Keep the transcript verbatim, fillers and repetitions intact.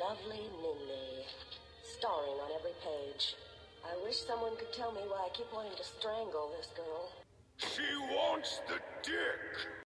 lovely Minnie, starring on every page. I wish someone could tell me why I keep wanting to strangle this girl. She wants the dick!